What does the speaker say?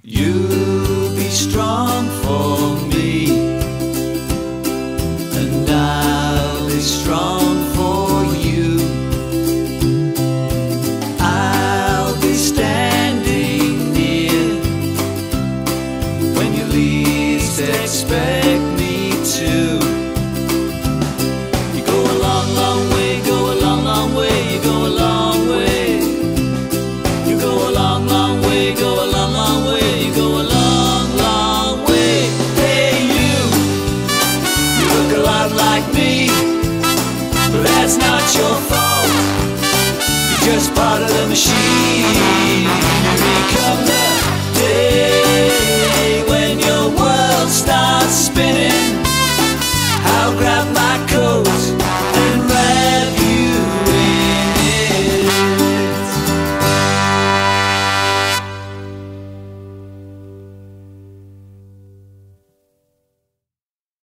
You'll be strong for me, and I'll be strong for you. I'll be standing near when you least expect me to. You go a long, long way, go a long, long way, you go a long way. You go a long, long way, go a long, long way. Like me, but that's not your fault. You're just part of the machine. You become the